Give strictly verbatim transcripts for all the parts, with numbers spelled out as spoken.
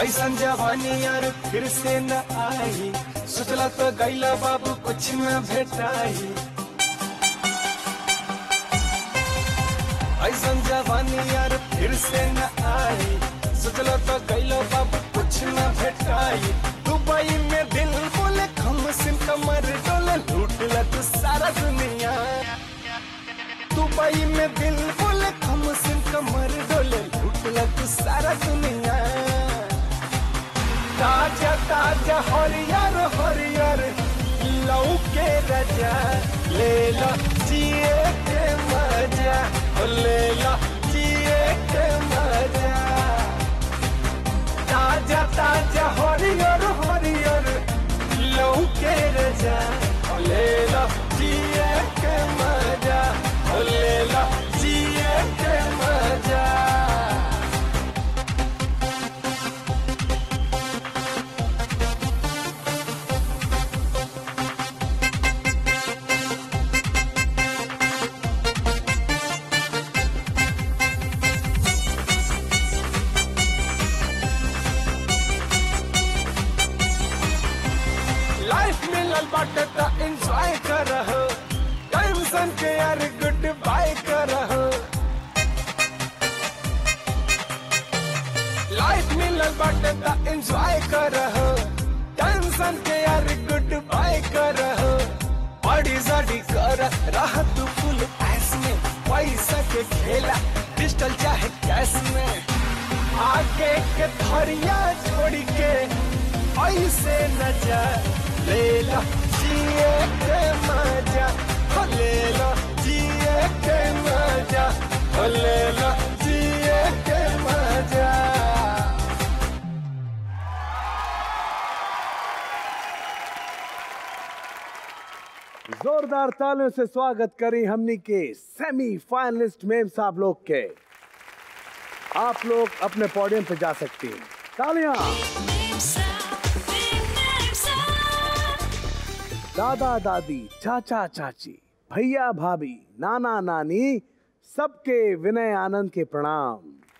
ऐसा जवानी यार फिर से न आई, सोचला तो गैला बाबू कुछ न भेटाई। ऐसा जवानी यार फिर से न आई, सोचला तो गैला बाबू कुछ न भेटाई। दुबई में दिल बोले खम सिम कमर डोले, लूट ला तू सारा दुनिया। दुबई में दिल बोले खम सिम कमर डोले, लूट ला तू सारा दुनिया। ताजा ताजा हरियर हरियर लौके रजा, ले लो जिए के मजा, ले लो जिए के मजा। ताजा ताजा हरियर हरियर लौके रजा, ले लो जिए के मजा, ले लो जिए के मजा। बाटे ता एंजॉय करहो, टेंशन के यार गुड बाय करहो। लाइफ मिलल बाटे ता एंजॉय करहो, टेंशन के यार गुड बाय करहो। बड़ी जाडी कर रहा तू फुल ऐस में, पैसा के खेला डिजिटल चाहे कैश में। आगे के धरिया छोड़ के ऐसे न जा, ले लो जिए के मजा, ले लो जिए के मजा, ले लो जिए के मजा। जोरदार तालियों से स्वागत करें हमनी के सेमी फाइनलिस्ट मेमसाब लोग के। आप लोग अपने पोडियम पे जा सकते हैं। तालियां। दादा दादी, चाचा चाची, भैया भाभी, नाना नानी, सबके विनय आनंद के प्रणाम।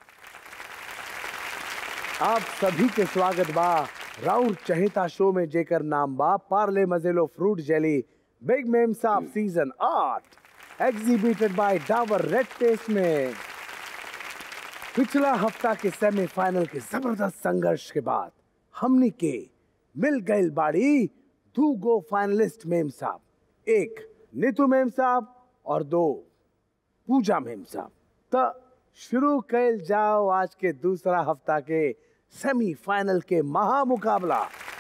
आप सभी के स्वागत बा राउर चहेता शो में, जेकर नाम बा Parle Mazelo fruit jelly big Memsaab season आठ, exhibited by Dabur red test में। पिछला हफ्ता के सेमीफाइनल के जबरदस्त संघर्ष के बाद हमनी के मिल गए बाड़ी दो गो फाइनलिस्ट मेमसाब, एक नीतू मेमसाब और दो पूजा मेमसाब। तो शुरू कैल जाओ आज के दूसरा हफ्ता के सेमीफाइनल के महामुकाबला।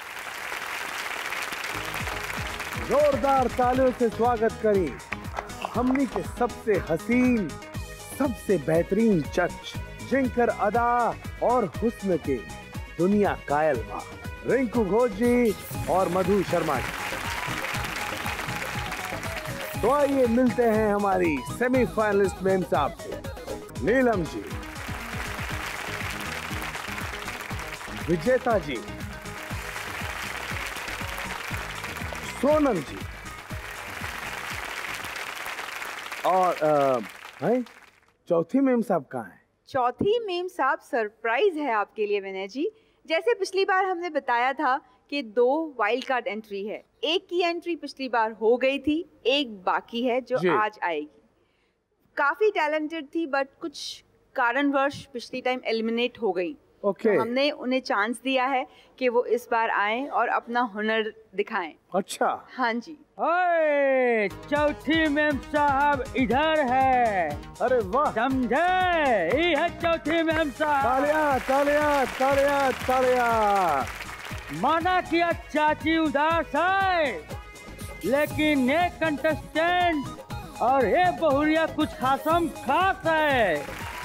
जोरदार तालियों से स्वागत करें हमनी के सबसे हसीन, सबसे बेहतरीन जज, जिनकर अदा और हुस्न के दुनिया कायल बा, रिंकू घोष जी और मधु शर्मा जी। तो आइए मिलते हैं हमारी सेमीफाइनलिस्ट मेमसाब से। नीलम जी, विजेता जी, सोनम जी और आ, चौथी मेमसाब कहाँ है? चौथी मेमसाब सरप्राइज है आपके लिए विनय जी। जैसे पिछली बार हमने बताया था कि दो वाइल्ड कार्ड एंट्री है, एक की एंट्री पिछली बार हो गई थी, एक बाकी है जो आज आएगी। काफी टैलेंटेड थी बट कुछ कारणवश पिछली टाइम एलिमिनेट हो गई। okay. तो हमने उन्हें चांस दिया है कि वो इस बार आएं और अपना हुनर दिखाएं। अच्छा, हाँ जी। ओए, चौथी मेमसाब इधर है। अरे वाह, समझे? ये है चौथी मेमसाब। तालियां तालियां तालियां तालियां। माना कि चाची उदास है, लेकिन ये कंटेस्टेंट और ये बहुरिया कुछ खासम खास है।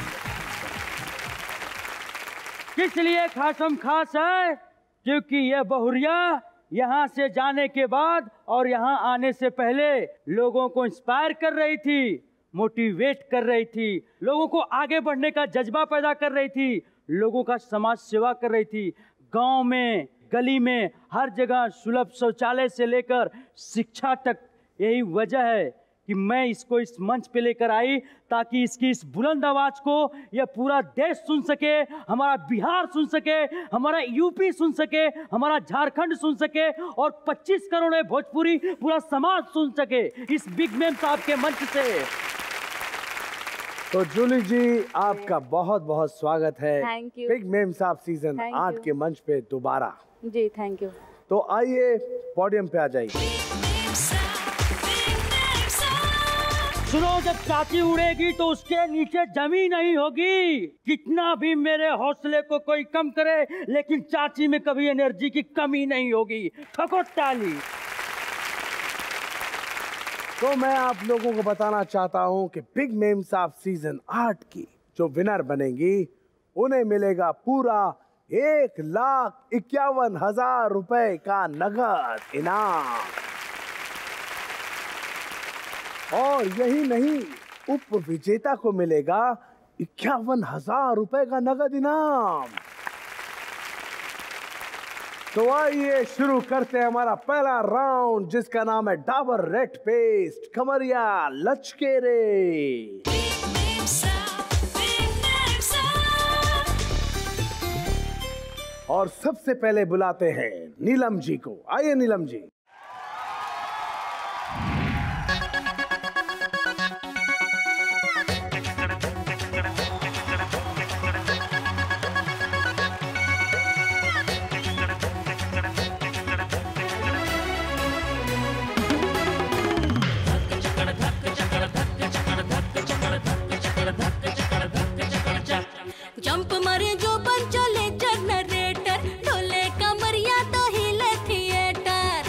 किस लिए खासम खास है? क्योंकि ये बहुरिया यहाँ से जाने के बाद और यहाँ आने से पहले लोगों को इंस्पायर कर रही थी, मोटिवेट कर रही थी, लोगों को आगे बढ़ने का जज्बा पैदा कर रही थी, लोगों का समाज सेवा कर रही थी। गांव में, गली में, हर जगह सुलभ शौचालय से लेकर शिक्षा तक। यही वजह है कि मैं इसको इस मंच पे लेकर आई ताकि इसकी इस बुलंद आवाज को यह पूरा देश सुन सके, हमारा बिहार सुन सके, हमारा यूपी सुन सके, हमारा झारखंड सुन सके और पच्चीस करोड़ भोजपुरी पूरा समाज सुन सके इस बिग मेम साहब के मंच से। तो जूली जी, आपका बहुत बहुत स्वागत है thank you. Big Mem Sahab season Thank आठ you. के मंच पे दोबारा। जी थैंक यू। तो आइए पोडियम पे आ जाइए। सुनो, जब चाची उड़ेगी तो उसके नीचे जमीन नहीं होगी। कितना भी मेरे हौसले को कोई कम करे, लेकिन चाची में कभी एनर्जी की कमी नहीं होगी। ठोको ताली। तो मैं आप लोगों को बताना चाहता हूं कि बिग मेम साहब सीजन आठ की जो विनर बनेंगी उन्हें मिलेगा पूरा एक लाख इक्यावन हजार रुपए का नगद इनाम। और यही नहीं, उप विजेता को मिलेगा इक्यावन हजार रुपए का नगद इनाम। तो आइए शुरू करते हैं हमारा पहला राउंड, जिसका नाम है डाबर रेड पेस्ट कमरिया लचके रे। और सबसे पहले बुलाते हैं नीलम जी को। आइए नीलम जी। जंप मारे जो बन चले जनरेटर, ढोले कमरिया तो हिले थिएटर।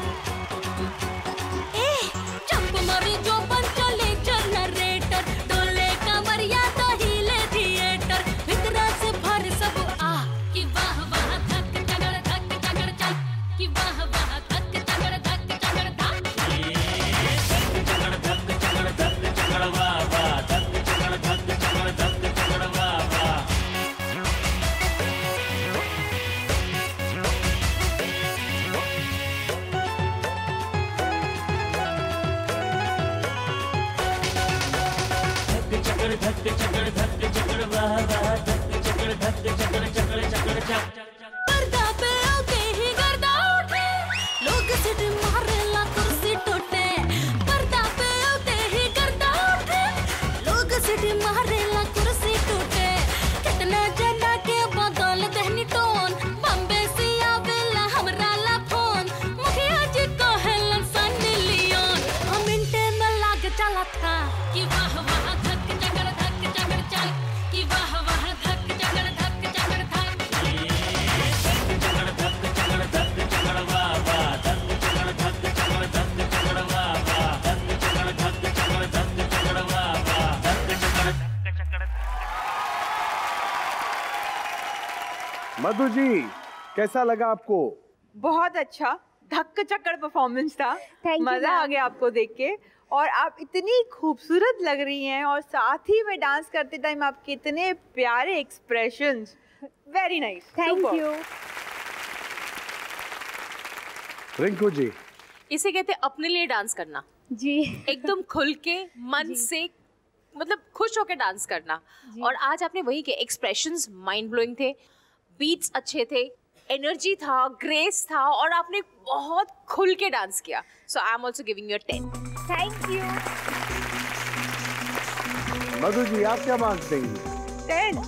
ए जंप मारे जो बन चले जनरेटर, ढोले कमरिया तो हिले थिएटर। भीतर से भर सब आ कि वाह वाह धक चगड़ धक चगड़ चल, कि वाह वाह धक चगड़ धक चगड़ धक चगड़ धक चगड़ धक चगड़ वाह वाह धक चगड़ धक चगड़ धक चगड़ वाह वाह। धक चगड़ धक चगड़ वाह वाह धक चगड़ धक चगड़ चगड़ चगड़ चगड़। पर्दा पे आते ही गर्दा उठे, लोग सिट मारेला कुर्सी टूटे। पर्दा पे आते ही गर्दा उठे, लोग सिट मारेला कुर्सी टूटे। कितना जना के बदल दहनी टोन, बम्बे से आवेला हमरा ला फोन। मुखिया जी कहेलन सन्नी लियोन, हम इंटे में लाग चला था कि वाह वाह धक चगड़ धक चगड़ चल, कि वाह वाह धक चगड़ धक चगड़ धक चगड़ धक चगड़ धक चगड़ वाह वाह धक चगड़ धक चगड़ धक चगड़ वाह वाह धक चगड़ धक चगड़ धक चगड़ वाह वाह धक चगड़ धक चगड़। मधु जी, कैसा लगा आपको? बहुत अच्छा, धक्का चक्कर परफॉर्मेंस था। Thank you, मजा आ ma'am. गया आपको देख के, और आप इतनी खूबसूरत लग रही हैं, और साथ ही में डांस करते टाइम आपके इतने प्यारे expressions. Very nice, thank you. Rinku ji. इसे कहते हैं अपने लिए डांस करना। जी एकदम खुल के मन से, मतलब खुश होकर डांस करना। और आज आपने वही किया। एक्सप्रेशंस माइंड ब्लोइंग थे, बीट्स अच्छे थे, एनर्जी था, ग्रेस था, और आपने बहुत खुल के डांस किया। So I am also giving you a ten. Thank you. Madhu ji, आप क्या मार्क्स देंगी? टेन।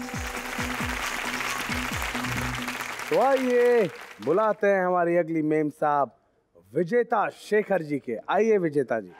तो आइए बुलाते हैं हमारी अगली मेम साहब विजेता शेखर जी के। आइए विजेता जी।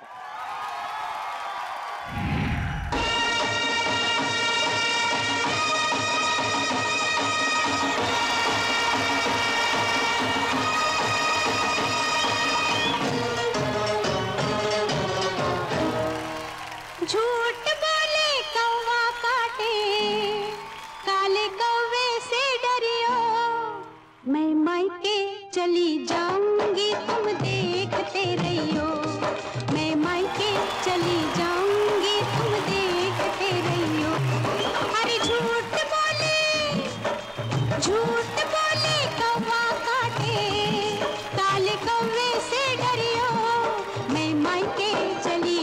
झूठ बोले कौवा काटे, काले कौवे से डरियो। मैं मायके चली जाऊंगी, तुम देखते रहियो। मैं मायके चली जाऊंगी, तुम देखते रहियो। अरे झूठ बोले, झूठ बोले कौवा काटे, काले कौवे से डरियो। मैं मायके चली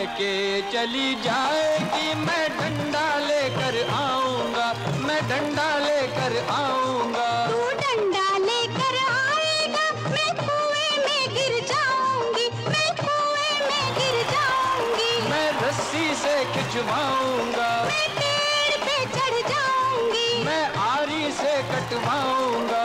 मायके चली जाएगी, मैं डंडा लेकर आऊंगा, मैं डंडा लेकर आऊंगा। तू डंडा लेकर आएगा, मैं कुएं में गिर जाऊंगी, मैं कुएं में गिर जाऊंगी। मैं रस्सी से खिंचवाऊंगा, मैं पेड़ पे चढ़ जाऊंगी, मैं आरी से कटवाऊंगा।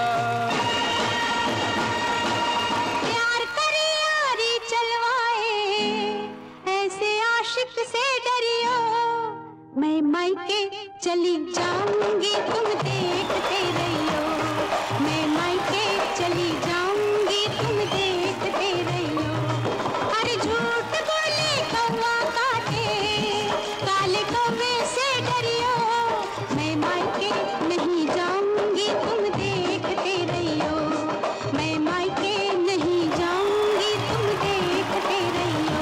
प्यार करे यारी चलवाए, ऐसे आशिक से डरियो। मैं मायके चली जाऊंगी, तुम देखते रहियो। मैं मायके चली जाऊंगी, तुम देखते रहियो। अरे झूठ बोले कौवा काटे, काले कौवे से डरियो। मैं मायके नहीं जाऊंगी, तुम देखते रहियो। मैं मायके नहीं जाऊंगी, तुम देखते रहियो।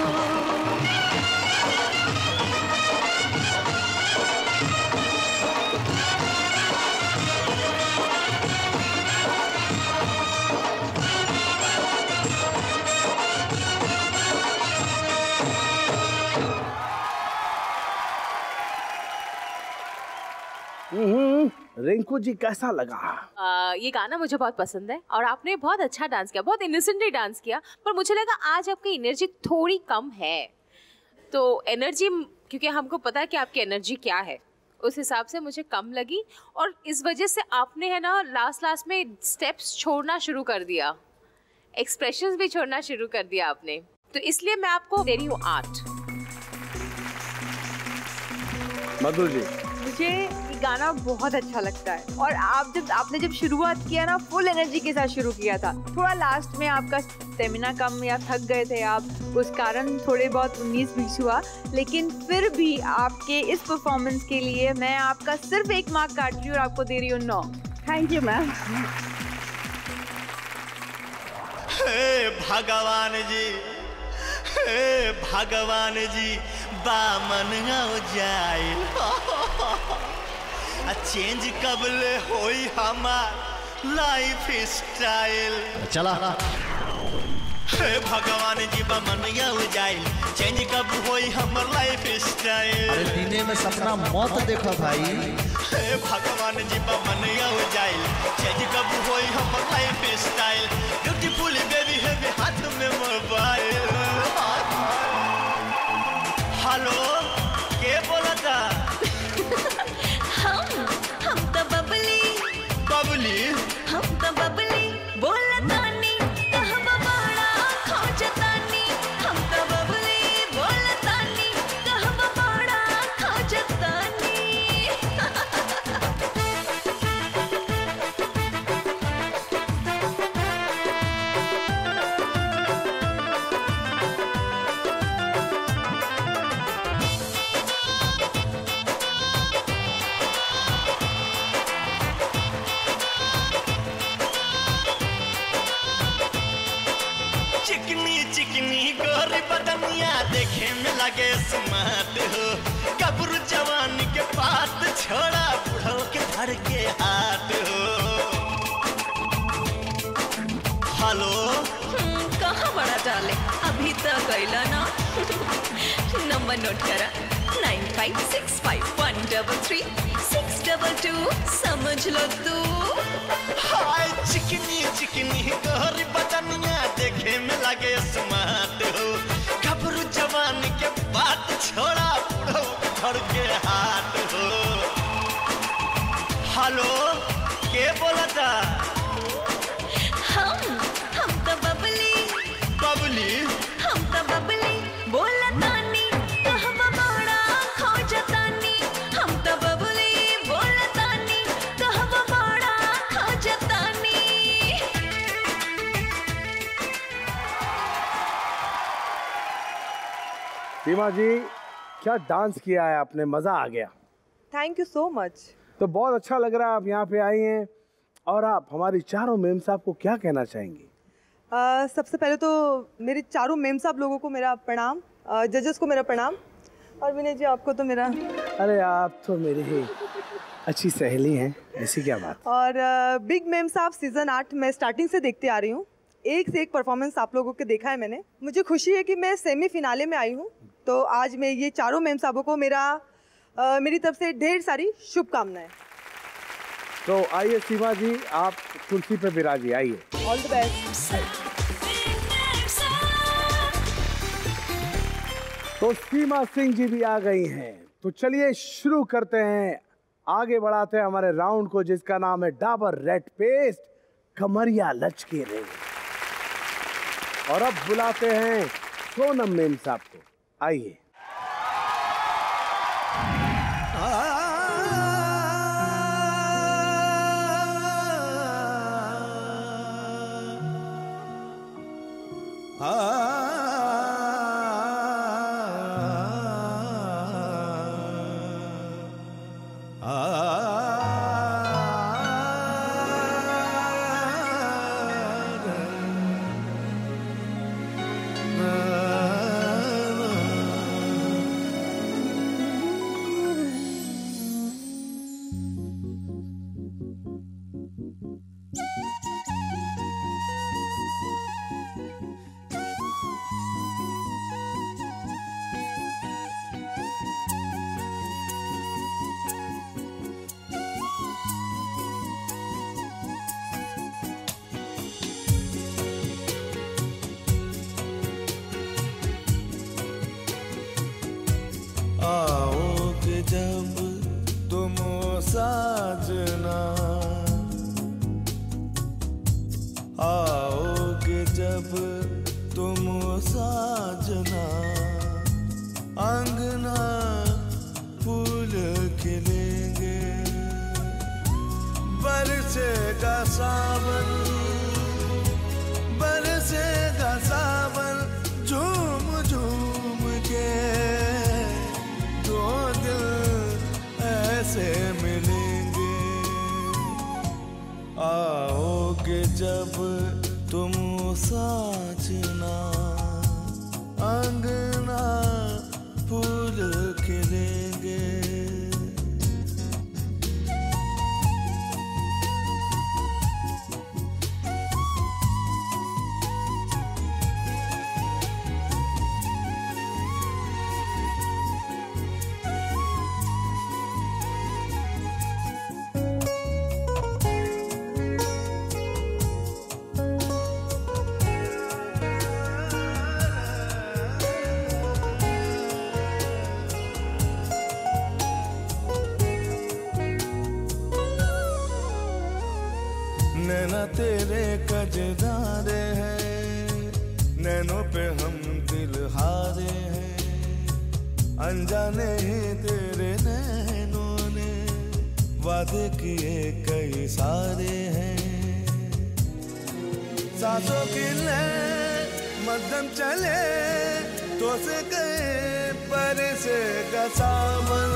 हम्म, रिंकू जी कैसा लगा? आ, ये गाना मुझे बहुत पसंद है और आपने बहुत अच्छा डांस किया, बहुत इनोसेंटली डांस किया, पर मुझे लगा आज आपकी एनर्जी थोड़ी कम है। तो एनर्जी, क्योंकि हमको पता है कि आपकी एनर्जी क्या है, उस हिसाब से मुझे कम लगी और इस वजह से आपने है ना लास्ट लास्ट में स्टेप्स छोड़ना शुरू कर दिया, एक्सप्रेशंस भी छोड़ना शुरू कर दिया आपने, तो इसलिए मैं आपको दे रही हूँ आठ। मधु जी, मुझे ये गाना बहुत अच्छा लगता है और आप जब आपने जब शुरुआत किया ना, फुल एनर्जी के साथ शुरू किया था। थोड़ा लास्ट में आपका स्टेमिना कम या थक गए थे आप, उस कारण थोड़े बहुत उन्नीस बीस हुआ, लेकिन फिर भी आपके इस परफॉर्मेंस के लिए मैं आपका सिर्फ एक मार्क काट रही हूँ और आपको दे रही हूँ नौ। Thank you ma'am. हे भगवान जी, हे भगवान जी, बामन हो जाए चेंज कबले होई हमार लाइफ स्टाइल। चला हे भगवान जी, बामन हो जाए चेंज कब होई हमार लाइफ स्टाइल। अरे दिने में सपना मत देखो भाई। हे भगवान जी, बामन हो जाए चेंज कब होई हमार लाइफ स्टाइल। ब्यूटीफुल बेबी है हाथ में मोबाइल। हेलो, के बोला था? हम हम तो बबली बबली, हम तो बबली बोला तानी, कहवा बड़ा खोजतानी। हम तो बबली बोला तानी, कहवा बड़ा खोजतानी। चिकनी चिकनी गोरी बदनिया देखे में लगे स्मार्ट हो। गबरू जवानी के बात छोड़ा, बुढ़ो के धर के हाथ हो। हेलो, कहाँ बड़ा डाले, अभी तक गईला ना। नंबर नोट करा, nine five six five one double three six double two, समझ लो तू। हाय चिकनी चिकनी गोरी बदनिया देखे में लगे स्मार्ट हो। गबरू जवानी के बात छोड़ा, बुढ़ो के धर के हाथ हो। हेलो, के बोला था? हम हम तो बबली बबली, हम तो बबली बोला तानी, कहवा बड़ा खोजतानी। हम तो बबली बोला तानी, कहवा बड़ा खोजतानी। सीमा जी, क्या डांस किया है आपने, मजा आ गया। Thank you so much. तो बहुत अच्छा लग रहा है आप यहाँ पे आई हैं, और आप हमारी चारों मेमसाब को क्या कहना चाहेंगी? Uh, सबसे पहले तो मेरे चारों मेमसाब लोगों को मेरा प्रणाम, जजेस uh, को मेरा प्रणाम, और विनय जी आपको तो मेरा। अरे आप तो मेरी ही अच्छी सहेली हैं, ऐसी क्या बात। और बिग uh, मेमसाब सीजन आठ मैं स्टार्टिंग से देखते आ रही हूँ, एक से एक परफॉर्मेंस आप लोगों के देखा है मैंने। मुझे खुशी है कि मैं सेमी फिनाले में आई हूँ, तो आज मैं ये चारों मेम साहबों को मेरा आ, मेरी तरफ से ढेर सारी शुभकामनाएं। तो आइए सीमा जी, आप कुर्सी पे विराजिए, आइए। All the best. तो सीमा सिंह जी भी आ गई हैं, तो चलिए शुरू करते हैं, आगे बढ़ाते हैं हमारे राउंड को, जिसका नाम है डाबर रेड पेस्ट कमरिया लचके रे। और अब बुलाते हैं सोनम मेम साहब को, आइए। आओगे जब तुम साजना, आओगे जब तुम साजना, अंगना फूल खिलेंगे, बरसेगा सावन, बरसेगा सावन, झूम झूम के दो दिल ऐसे मिलेंगे। आओगे जब तुम साजना, अंगना फूल खिलेंगे। नैना तेरे कजरारे हैं, नैनों पे हम दिल हारे हैं, अनजाने ही तेरे नैनों ने वादे किए कई सारे हैं। सांसों की ले मध्यम चले तो से गए बरसेगा सावन,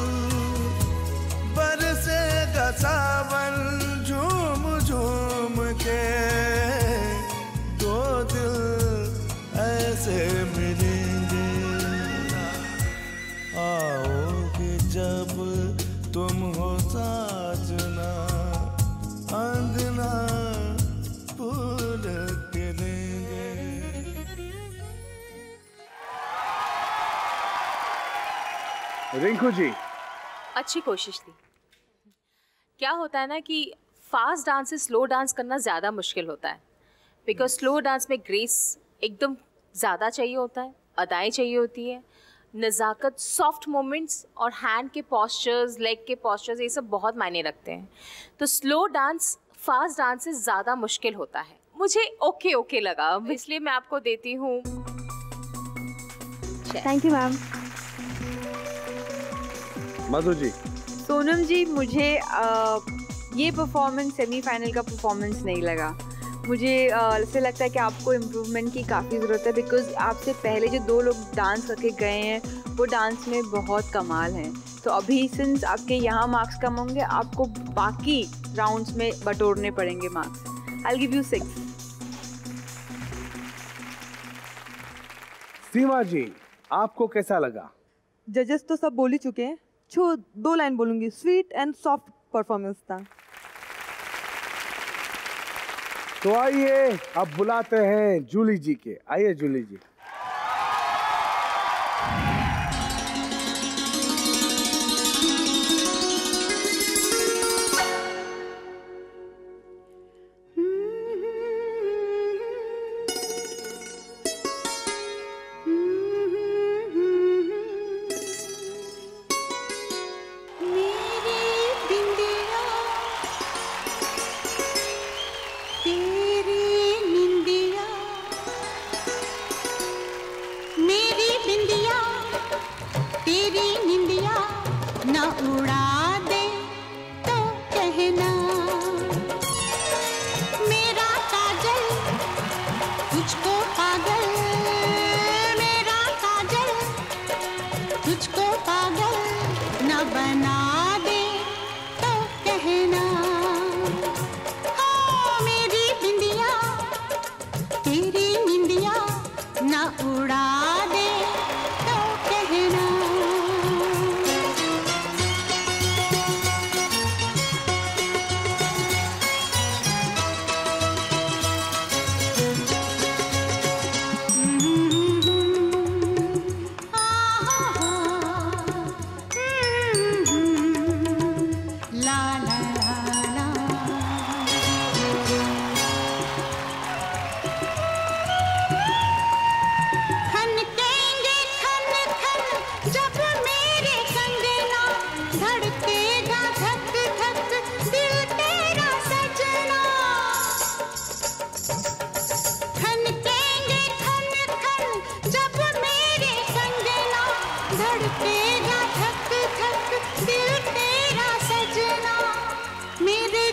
बरसेगा सावन, झूम झूम के दो दिल ऐसे मिलेंगे। आओगे जब तुम हो साजना, अंगना फूल खिलेंगे। रिंकू जी, अच्छी कोशिश थी। क्या होता है ना कि फास्ट डांस से स्लो डांस करना ज़्यादा मुश्किल होता है, बिकॉज स्लो डांस में ग्रेस एकदम ज़्यादा चाहिए होता है, अदाएँ चाहिए होती है, नज़ाकत, सॉफ्ट मोमेंट्स और हैंड के पॉस्चर्स, लेग के पॉस्चर्स, ये सब बहुत मायने रखते हैं। तो स्लो डांस फास्ट डांस से ज़्यादा मुश्किल होता है। मुझे ओके ओके लगा, इसलिए मैं आपको देती हूँ। Thank you ma'am. Madhu ji. Sonam ji, मुझे आ, ये परफॉर्मेंस सेमीफाइनल का परफॉर्मेंस नहीं लगा। मुझे ऐसे लगता है कि आपको इम्प्रूवमेंट की काफ़ी ज़रूरत है, बिकॉज आपसे पहले जो दो लोग डांस करके गए हैं वो डांस में बहुत कमाल हैं। तो अभी सिंस आपके यहाँ मार्क्स कम होंगे, आपको बाकी राउंड्स में बटोरने पड़ेंगे marks. I give you six. Seema ji, आपको कैसा लगा? जजेस तो सब बोल ही चुके हैं, छो दो लाइन बोलूँगी, स्वीट एंड सॉफ्ट परफॉर्मेंस था। तो आइए अब बुलाते हैं जूली जी के, आइए जूली जी।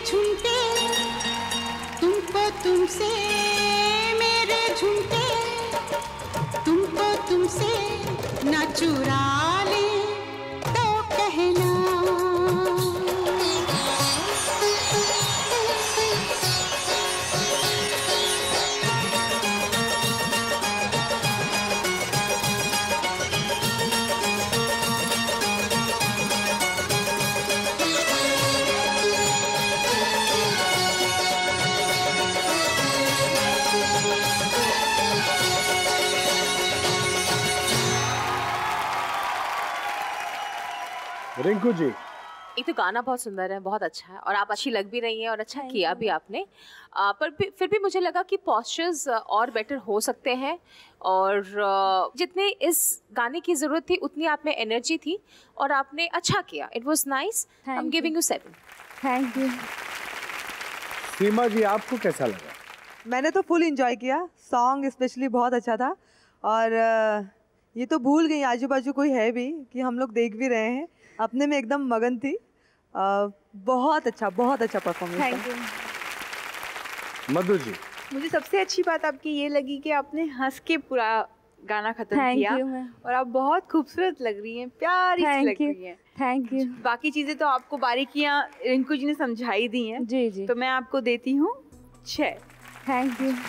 झुमके तुमको तुमसे मेरे झुमके तुमको तुमसे न चुरा ले तो कहना। रिंकू जी, एक तो गाना बहुत सुंदर है, बहुत अच्छा है और आप अच्छी लग भी रही हैं और अच्छा किया भी आपने, आ, पर भी, फिर भी मुझे लगा कि पोस्चर्स और बेटर हो सकते हैं और जितने इस गाने की ज़रूरत थी उतनी आप में एनर्जी थी और आपने अच्छा किया। It was nice. I am giving you seven. Thank you. Seema ji, आपको कैसा लगा? मैंने तो फुल एंजॉय किया, सॉन्ग स्पेशली बहुत अच्छा था और ये तो भूल गई आजू बाजू कोई है भी कि हम लोग देख भी रहे हैं, अपने में एकदम मगन थी। आ, बहुत अच्छा बहुत अच्छा performance. Thank you. Madhu ji, मुझे सबसे अच्छी बात आपकी ये लगी कि आपने हंस के पूरा गाना खत्म किया और आप बहुत खूबसूरत लग रही हैं, प्यारी सी लग रही हैं। Thank you. बाकी चीजें तो आपको बारीकियां रिंकू जी ने समझाई दी हैं। जी जी। तो मैं आपको देती हूँ छः। Thank you.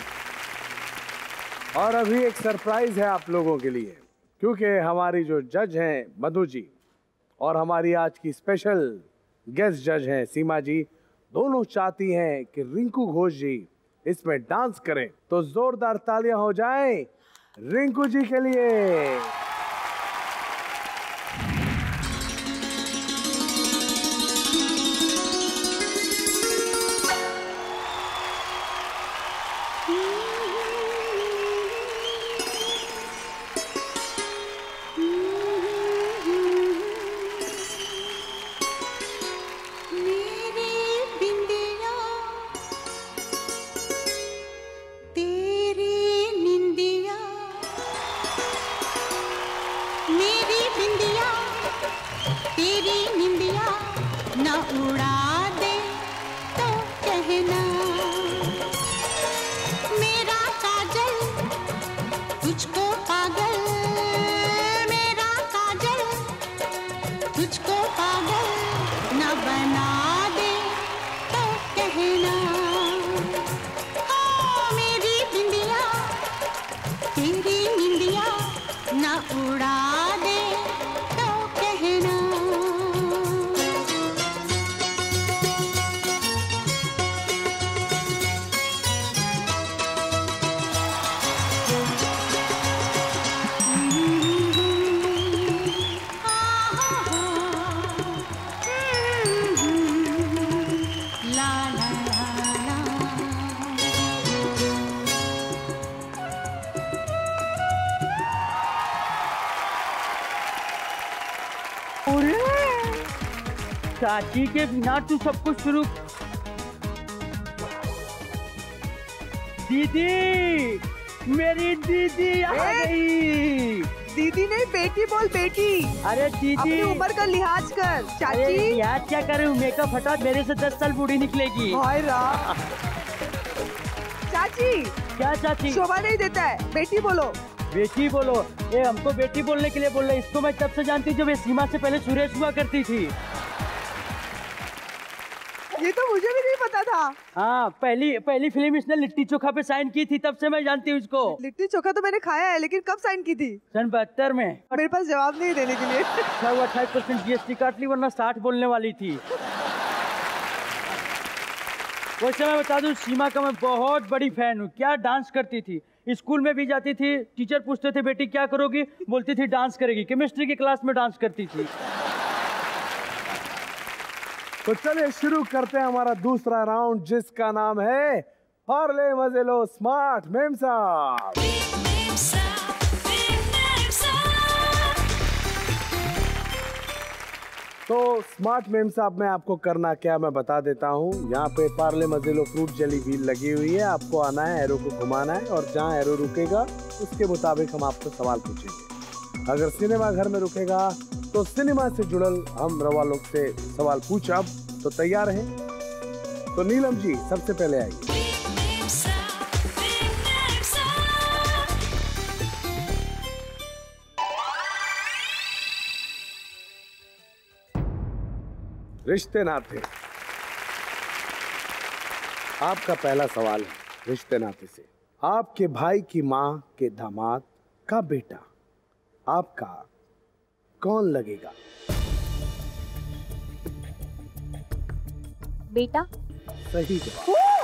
और अभी एक सरप्राइज है आप लोगों के लिए, क्योंकि हमारी जो जज हैं मधु जी और हमारी आज की स्पेशल गेस्ट जज हैं सीमा जी, दोनों चाहती हैं कि रिंकू घोष जी इसमें डांस करें। तो जोरदार तालियां हो जाएं रिंकू जी के लिए। चाची के बिना तू सब कुछ शुरू। दीदी, मेरी दीदी आ गई। दीदी नहीं, बेटी बोल, बेटी। अरे दीदी, अपनी उम्र का लिहाज कर। चाची लिहाज क्या करूं, मेकअप हटा, मेरे से दस साल बूढ़ी निकलेगी। हाय राम। चाची क्या चाची? शोभा नहीं देता है, बेटी बोलो। बेटी बोलो? ये हमको बेटी बोलने के लिए बोल रहे। इसको मैं तब से जानती हूँ जब ये सीमा से पहले सुरेश हुआ करती थी। ये तो मुझे भी नहीं पता था। हाँ, पहली पहली फिल्म इसने लिट्टी चोखा पे साइन की थी, तब से मैं जानती हूँ इसको। लिट्टी चोखा तो मैंने खाया है, लेकिन कब साइन की थी? सन बहत्तर में। मेरे पास जवाब नहीं देने के लिए। अच्छा वो अट्ठाईस परसेंट जीएसटी काट ली, वरना साठ बोलने वाली थी। वैसे मैं बता दूं, सीमा का मैं बहुत बड़ी फैन हूँ। क्या डांस करती थी, स्कूल में भी जाती थी, टीचर पूछते थे बेटी क्या करोगी, बोलती थी डांस करेगी। केमिस्ट्री की क्लास में डांस करती थी। तो चलिए शुरू करते हैं हमारा दूसरा राउंड, जिसका नाम है पार्ले मजे लो स्मार्ट मेमसाब। तो स्मार्ट मेमसाब में आपको करना क्या मैं बता देता हूँ। यहाँ पे पार्ले मजे लो फ्रूट जेली व्हील लगी हुई है, आपको आना है, एरो को घुमाना है और जहाँ एरो रुकेगा उसके मुताबिक हम आपको सवाल पूछेंगे। अगर सिनेमा घर में रुकेगा तो सिनेमा से जुड़ल हम रवा लोग से सवाल पूछब। तो तैयार हैं? तो नीलम जी सबसे पहले आइए। रिश्ते नाते, आपका पहला सवाल है रिश्ते नाते से। आपके भाई की माँ के दामाद का बेटा आपका कौन लगेगा? बेटा। सही जवाब।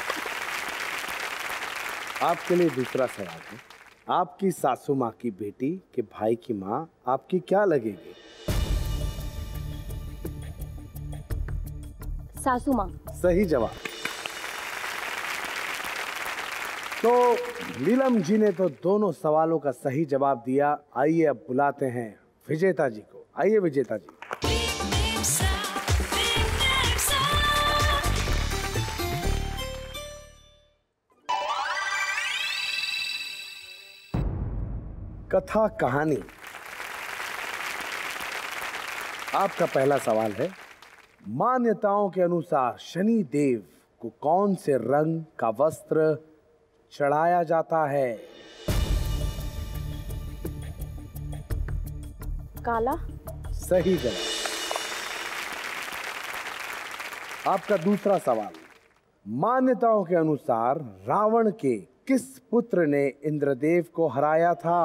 आपके लिए दूसरा सवाल है। आपकी सासू माँ की बेटी के भाई की माँ आपकी क्या लगेगी? सासू माँ। सही जवाब। तो नीलम जी ने तो दोनों सवालों का सही जवाब दिया। आइए अब बुलाते हैं विजेता जी को। आइए विजेता जी। कथा कहानी, आपका पहला सवाल है। मान्यताओं के अनुसार शनि देव को कौन से रंग का वस्त्र चढ़ाया जाता है? काला। सही जवाब। आपका दूसरा सवाल। मान्यताओं के अनुसार रावण के किस पुत्र ने इंद्रदेव को हराया था?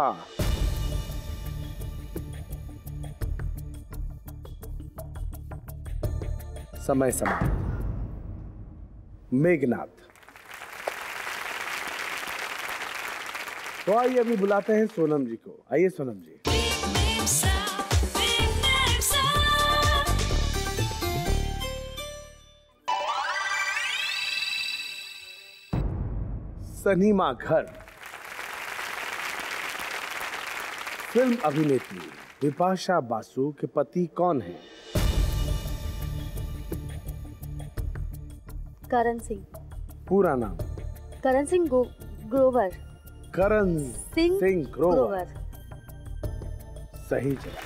समय समय। मेघनाथ। तो आइए अभी बुलाते हैं सोनम जी को। आइए सोनम जी। सनीमा घर। फिल्म अभिनेत्री बिपाशा बासु के पति कौन है? करण सिंह। पूरा नाम? करण सिंह ग्रोवर। करण सिंह, सिंह ग्रोवर। ग्रोवर। सही जवाब।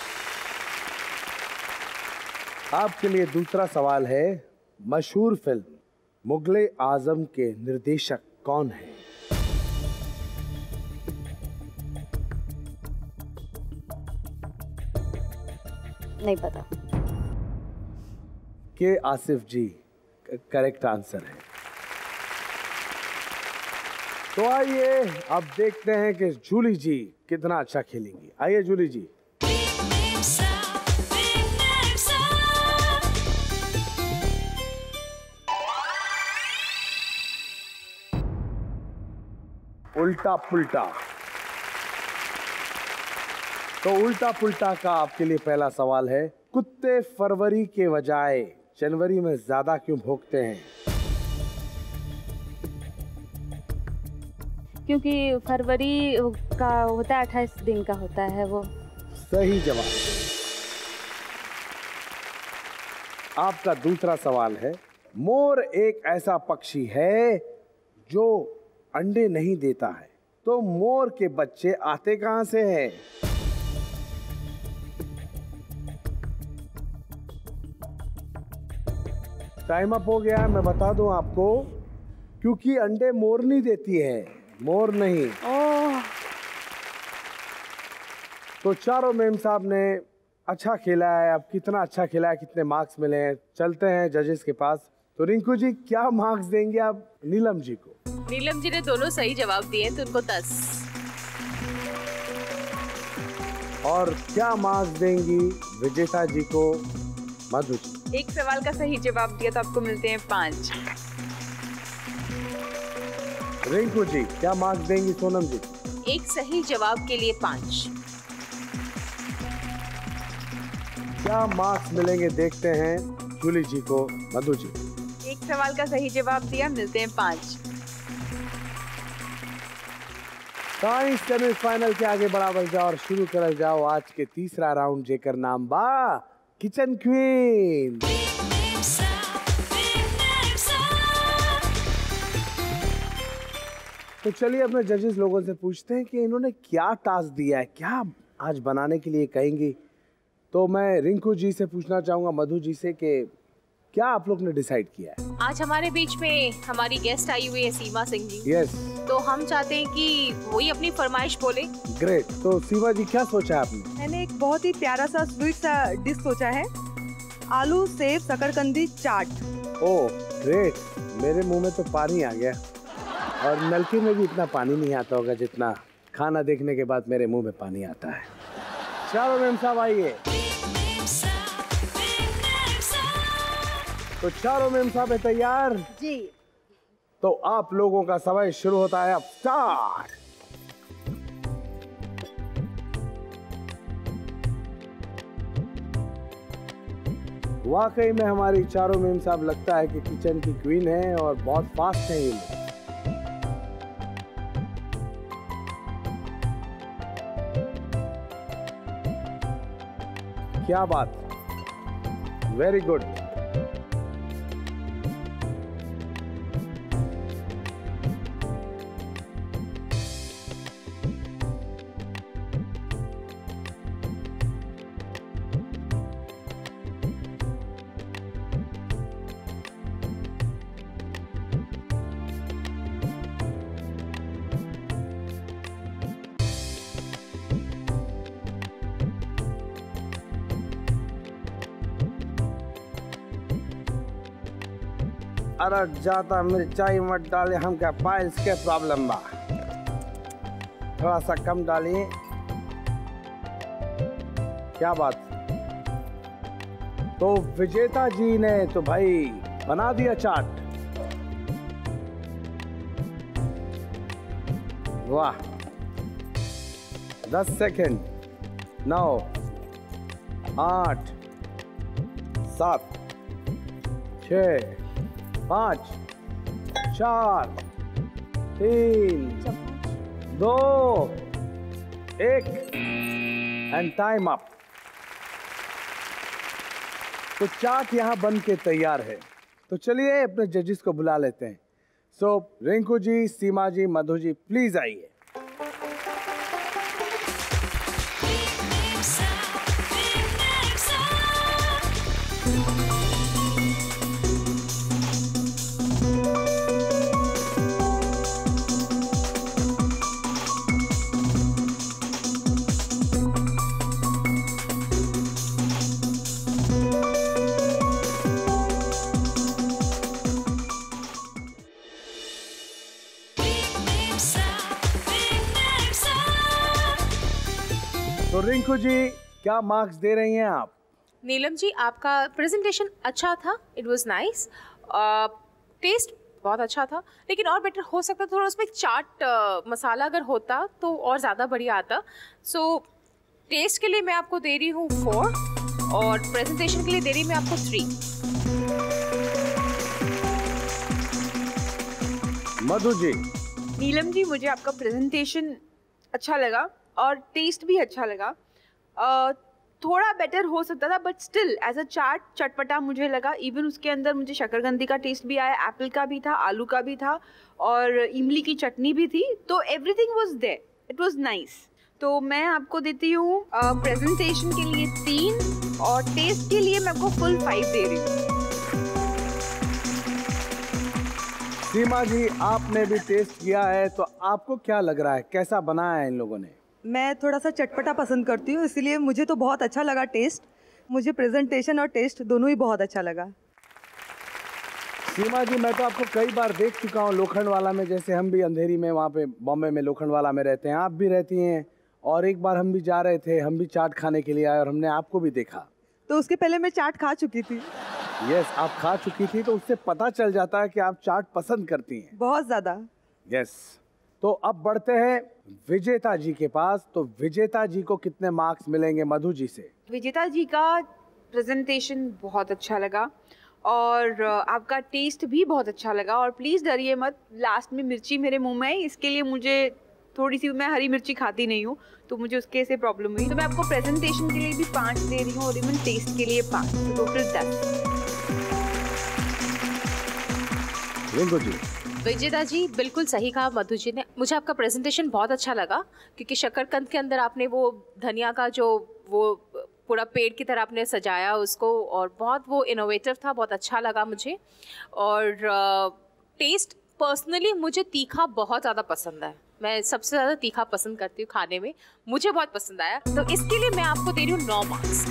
आपके लिए दूसरा सवाल है। मशहूर फिल्म मुगले आजम के निर्देशक कौन है? नहीं पता। के आसिफ जी करेक्ट आंसर है। तो आइए अब देखते हैं कि जूली जी कितना अच्छा खेलेंगी। आइए जूली जी। उल्टा पुल्टा। तो उल्टा पुल्टा का आपके लिए पहला सवाल है। कुत्ते फरवरी के बजाय जनवरी में ज्यादा क्यों भौंकते हैं? क्योंकि फरवरी का होता है अट्ठाईस दिन का होता है वो। सही जवाब। आपका दूसरा सवाल है। मोर एक ऐसा पक्षी है जो अंडे नहीं देता है, तो मोर के बच्चे आते कहां से हैं? टाइम अप हो गया है। मैं बता दूं आपको, क्योंकि अंडे मोरनी देती है, मोर नहीं। ओह। तो चारों मेम साहब ने अच्छा खेला है। अब कितना अच्छा खेला है, कितने मार्क्स मिले हैं, चलते हैं जजेस के पास। तो रिंकू जी क्या मार्क्स देंगे आप नीलम जी को? नीलम जी ने दोनों सही जवाब दिए तो उनको दस। और क्या मार्क्स देंगी विजेता जी को मधु जी? एक सवाल का सही जवाब दिया तो आपको मिलते हैं पाँच। रिंकू जी क्या मार्क्स देंगी सोनम जी? एक सही जवाब के लिए पाँच। क्या मार्क्स मिलेंगे देखते हैं जूली जी को मधु जी? एक सवाल का सही जवाब दिया, मिलते हैं पाँच। सेमीफाइनल के आगे बढ़ावल जाओ और शुरू करल जाओ आज के तीसरा राउंड, जेकर नाम बा किचन क्वीन। तो चलिए अपने जजेस लोगों से पूछते हैं कि इन्होंने क्या टास्क दिया है, क्या आज बनाने के लिए कहेंगी। तो मैं रिंकू जी से पूछना चाहूंगा मधु जी से कि क्या आप लोग ने डिसाइड किया है? आज हमारे बीच में हमारी गेस्ट आई हुई है सीमा सिंह जी। यस। तो हम चाहते हैं कि वही अपनी फरमाइश बोले। ग्रेट। तो सीमा जी क्या सोचा आपने? मैंने एक बहुत ही प्यारा सा स्वीट सा डिश सोचा है, आलू सेव शकरकंदी चाट। ओह ग्रेट, मेरे मुंह में तो पानी आ गया, और नलके में भी इतना पानी नहीं आता होगा जितना खाना देखने के बाद मेरे मुंह में पानी आता है। चलो मेमसाब आइए। तो चारों मेमसाब है तैयार? जी। तो आप लोगों का समय शुरू होता है अब। स्टार्ट। वाकई में हमारी चारों मेमसाब लगता है कि किचन की क्वीन है और बहुत फास्ट है ये लोग। क्या बात, वेरी गुड। अरे ज्यादा मिर्चाई मत डाले, हम क्या पाइल्स के प्रॉब्लम बा, थोड़ा सा कम डालिए। क्या बात। तो विजेता जी ने तो भाई बना दिया चाट। वाह। दस सेकेंड। नौ, आठ, सात, छ, पाँच, चार, तीन, दो, एक, एंड टाइम अप। तो चाट यहाँ बन के तैयार है। तो चलिए अपने जजेस को बुला लेते हैं। सो रिंकू जी, सीमा जी, मधु जी, प्लीज आइए। तो रिंकू जी क्या मार्क्स दे रही हैं आप? नीलम जी आपका प्रेजेंटेशन अच्छा था, इट वाज नाइस, टेस्ट बहुत अच्छा था, लेकिन और बेटर हो सकता थोड़ा उसमें चाट uh, मसाला अगर होता तो और ज़्यादा बढ़िया आता। सो so, टेस्ट के लिए मैं आपको दे रही हूँ फोर और प्रेजेंटेशन के लिए दे रही मैं आपको थ्री। मधु जी। नीलम जी मुझे आपका प्रेजेंटेशन अच्छा लगा और टेस्ट भी अच्छा लगा, uh, थोड़ा बेटर हो सकता था, but still as a chaat चटपटा मुझे लगा। इवन उसके अंदर मुझे शकरकंदी का टेस्ट भी आया, एप्पल का भी था, आलू का भी था और इमली की चटनी भी थी, तो everything was there, it was nice. तो मैं आपको देती हूँ प्रेजेंटेशन के लिए तीन और टेस्ट के लिए मैं आपको फुल फाइव दे रही हूँ। सीमा जी आपने भी टेस्ट किया है, तो आपको क्या लग रहा है, कैसा बनाया है इन लोगों ने? मैं थोड़ा सा चटपटा पसंद करती हूँ, इसलिए मुझे तो बहुत अच्छा लगा टेस्ट। मुझे प्रेजेंटेशन और टेस्ट दोनों ही बहुत अच्छा लगा। सीमा जी मैं तो आपको कई बार देख चुका हूँ लोखंडवाला में, जैसे हम भी अंधेरी में वहाँ पे बॉम्बे में लोखंडवाला में रहते हैं, आप भी रहती हैं, और एक बार हम भी जा रहे थे, हम भी चाट खाने के लिए आए और हमने आपको भी देखा। तो उसके पहले मैं चाट खा चुकी थी। यस आप खा चुकी थी, तो उससे पता चल जाता है कि आप चाट पसंद करती हैं बहुत ज्यादा। यस। तो अब बढ़ते हैं विजेता जी के पास। तो विजेता जी को कितने मार्क्स मिलेंगे मधु जी से? विजेता जी का प्रेजेंटेशन बहुत अच्छा लगा और आपका टेस्ट भी बहुत अच्छा लगा, और प्लीज़ डरिए मत, लास्ट में मिर्ची मेरे मुंह में आई, इसके लिए मुझे थोड़ी सी, मैं हरी मिर्ची खाती नहीं हूँ, तो मुझे उसके से प्रॉब्लम हुई। तो मैं आपको प्रेजेंटेशन के लिए भी पाँच दे रही हूँ और इवन टेस्ट के लिए पाँच, तो टोटल दस। रिंकू जी। विजेता जी बिल्कुल सही कहा मधु जी ने, मुझे आपका प्रेजेंटेशन बहुत अच्छा लगा, क्योंकि शकरकंद के अंदर आपने वो धनिया का जो वो पूरा पेड़ की तरह आपने सजाया उसको, और बहुत वो इनोवेटिव था, बहुत अच्छा लगा मुझे। और टेस्ट पर्सनली मुझे तीखा बहुत ज़्यादा पसंद है, मैं सबसे ज़्यादा तीखा पसंद करती हूँ खाने में, मुझे बहुत पसंद आया, तो इसके लिए मैं आपको दे रही हूँ नौ मार्क्स।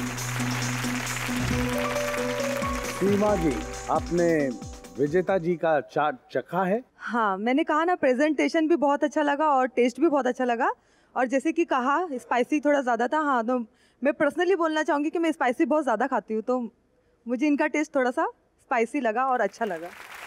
सीमा जी, आपने विजेता जी का चाट चखा है? हाँ, मैंने कहा ना, प्रेजेंटेशन भी बहुत अच्छा लगा और टेस्ट भी बहुत अच्छा लगा, और जैसे कि कहा स्पाइसी थोड़ा ज़्यादा था। हाँ, तो मैं पर्सनली बोलना चाहूँगी कि मैं स्पाइसी बहुत ज़्यादा खाती हूँ, तो मुझे इनका टेस्ट थोड़ा सा स्पाइसी लगा और अच्छा लगा।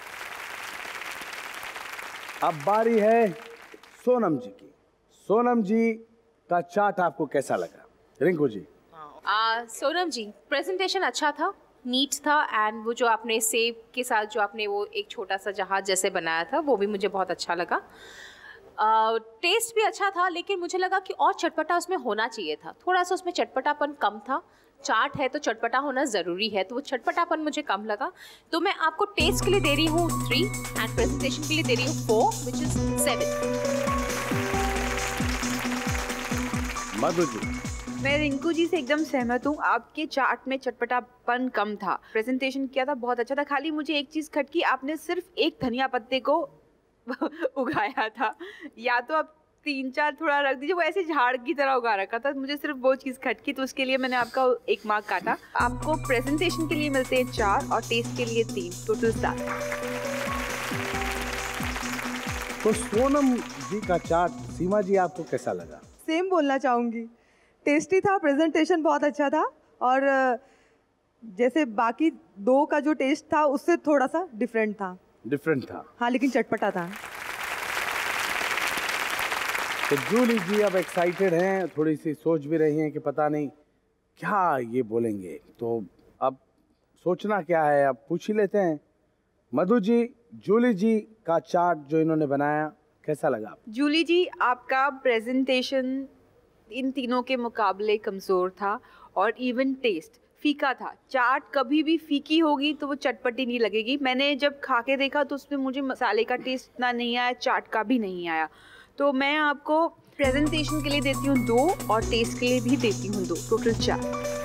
अब बारी है सोनम जी की। सोनम जी का चाट आपको कैसा लगा? रिंकू जी। आ, सोनम जी, प्रेजेंटेशन अच्छा था, नीट था, एंड वो जो आपने सेब के साथ जो आपने वो एक छोटा सा जहाज जैसे बनाया था वो भी मुझे बहुत अच्छा लगा। टेस्ट uh, भी अच्छा था, लेकिन मुझे लगा कि और चटपटा उसमें होना चाहिए था, थोड़ा सा उसमें चटपटापन कम था। चाट है तो चटपटा होना ज़रूरी है, तो वो चटपटापन मुझे कम लगा, तो मैं आपको टेस्ट के लिए दे रही हूँ थ्री एंड प्रेजेंटेशन के लिए दे रही हूँ four, which is seven. Madhu ji. मैं रिंकू जी से एकदम सहमत हूँ, आपके चाट में चटपटापन कम था, प्रेजेंटेशन किया था बहुत अच्छा था, खाली मुझे एक चीज़ खटकी, आपने सिर्फ एक धनिया पत्ते को उगाया था, या तो आप तीन चार थोड़ा रख दीजिए, वो ऐसे झाड़ की तरह उगा रखा था, मुझे सिर्फ वो चीज़ खटकी, तो उसके लिए मैंने आपका एक मार्क काटा। आपको प्रेजेंटेशन के लिए मिलते हैं चार और टेस्ट के लिए तीन, टोटल सात। तो सोनम जी का चाट, सीमा जी आपको कैसा लगा? सेम बोलना चाहूँगी, टेस्टी था, प्रेजेंटेशन बहुत अच्छा था, और जैसे बाकी दो का जो टेस्ट था उससे थोड़ा सा डिफरेंट था। डिफरेंट था हाँ, लेकिन चटपटा था। तो जूली जी अब एक्साइटेड हैं, थोड़ी सी सोच भी रही हैं कि पता नहीं क्या ये बोलेंगे, तो अब सोचना क्या है, अब पूछ ही लेते हैं। मधु जी, जूली जी का चाट जो इन्होंने बनाया कैसा लगा? जूली जी, आपका प्रेजेंटेशन इन तीनों के मुकाबले कमज़ोर था, और इवन टेस्ट फीका था। चाट कभी भी फीकी होगी तो वो चटपटी नहीं लगेगी। मैंने जब खा के देखा तो उसमें मुझे मसाले का टेस्ट इतना नहीं आया, चाट का भी नहीं आया, तो मैं आपको प्रेजेंटेशन के लिए देती हूँ दो और टेस्ट के लिए भी देती हूँ दो, टोटल चार।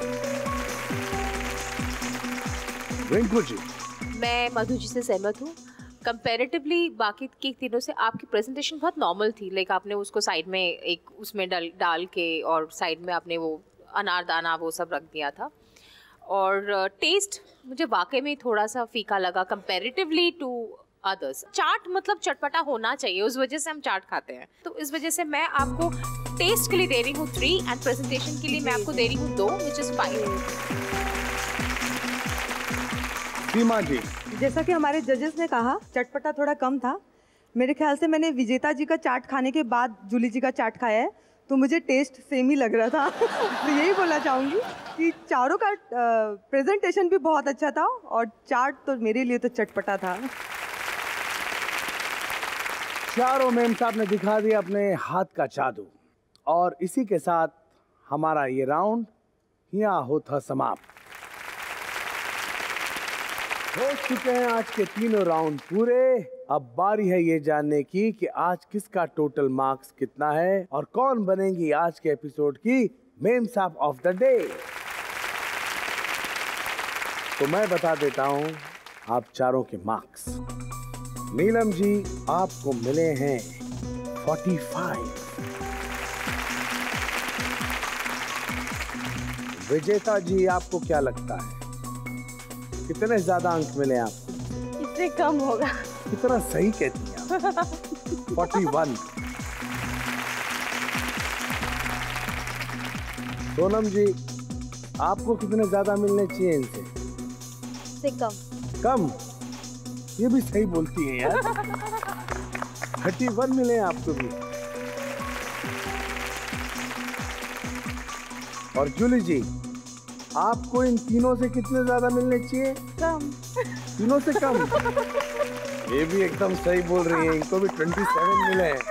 रिंकू जी। मैं मधु जी से सहमत हूँ, कंपैरेटिवली बाकी के तीनों से आपकी प्रेजेंटेशन बहुत नॉर्मल थी, लाइक आपने उसको साइड में एक उसमें डाल डाल के और साइड में आपने वो अनारदाना वो सब रख दिया था, और टेस्ट मुझे वाकई में थोड़ा सा फीका लगा कंपैरेटिवली टू अदर्स। चाट मतलब चटपटा होना चाहिए, उस वजह से हम चाट खाते हैं, तो इस वजह से मैं आपको टेस्ट के लिए दे रही हूँ थ्री एंड प्रेजेंटेशन के लिए मैं आपको दे रही हूँ दो, विच इज फाइव। सीमा जी। जैसा कि हमारे जजेस ने कहा, चटपटा थोड़ा कम था। मेरे ख्याल से मैंने विजेता जी का चाट खाने के बाद जूली जी का चाट खाया है, तो मुझे टेस्ट सेम ही लग रहा था। तो यही बोलना चाहूँगी कि चारों का प्रेजेंटेशन भी बहुत अच्छा था, और चाट तो मेरे लिए तो चटपटा था। चारों मेमसाब ने दिखा दिया अपने हाथ का जादू, और इसी के साथ हमारा ये राउंड यहाँ होता समाप्त। हो चुके हैं आज के तीनों राउंड पूरे। अब बारी है ये जानने की कि आज किसका टोटल मार्क्स कितना है और कौन बनेगी आज के एपिसोड की मेमसाब ऑफ द डे। तो मैं बता देता हूं आप चारों के मार्क्स। नीलम जी, आपको मिले हैं पैंतालीस। विजेता जी, आपको क्या लगता है कितने ज्यादा अंक मिले आपको? इससे कम होगा। कितना सही कहती हैं आप। इकतालीस। सोनम जी, आपको कितने ज्यादा मिलने चाहिए इनसे? से कम। कम? ये भी सही बोलती है यार। इकतीस मिले आपको भी। और जूली जी, आपको इन तीनों से कितने ज्यादा मिलने चाहिए? कम। तीनों से कम? ये भी एकदम सही बोल रही है, इनको भी सत्ताईस मिले हैं।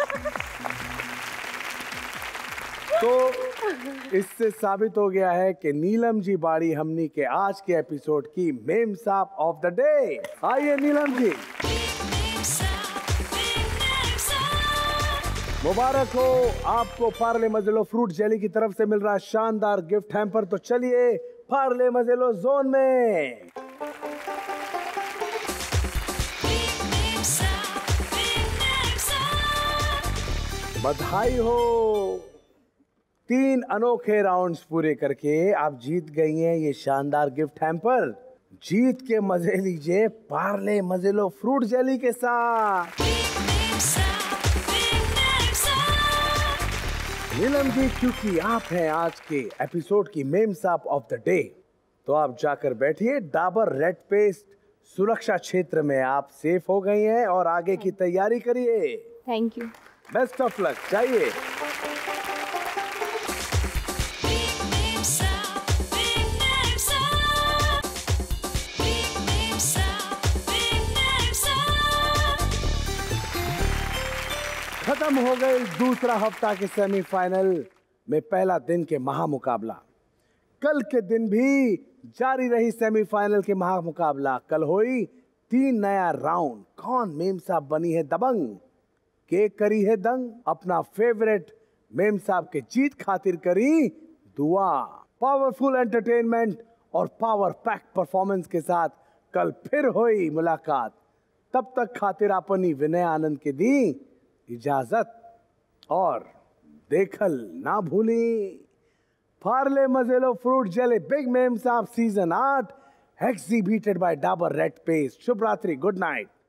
तो इससे साबित हो गया है कि नीलम जी बाड़ी हमनी के आज के एपिसोड की मेमसाब ऑफ द डे। आइए नीलम जी। मुबारक हो आपको पार्ले मजेलो फ्रूट जेली की तरफ से मिल रहा शानदार गिफ्ट हैम्पर। तो चलिए पार्ले मजेलो जोन में। बधाई हो, तीन अनोखे राउंड्स पूरे करके आप जीत गई हैं ये शानदार गिफ्ट हैम्पर। जीत के मजे लीजिए पार्ले मजेलो फ्रूट जेली के साथ। नीलम जी, क्योंकि आप हैं आज के एपिसोड की मेमसाब ऑफ द डे, तो आप जाकर बैठिए। डाबर रेड पेस्ट सुरक्षा क्षेत्र में आप सेफ हो गई हैं और आगे की तैयारी करिए। Thank you. Best of luck. चाहिए खत्म हो गए दूसरा हफ्ता के सेमीफाइनल में पहला दिन के महामुकाबला। कल के दिन भी जारी रही सेमीफाइनल के महामुकाबला। कल हुई तीन नया राउंड। कौन मेमसाब बनी है दबंग, के करी है दंग, अपना फेवरेट मेमसाब के जीत खातिर करी दुआ। पावरफुल एंटरटेनमेंट और पावर पैक परफॉर्मेंस के साथ कल फिर हुई मुलाकात। तब तक खातिर अपनी विनय आनंद के दी इजाजत और देखल ना भूली Parle Mazelo fruit jelly big Memsaab season आठ, exhibited by Dabur red paste. शुभ रात्रि, गुड नाइट।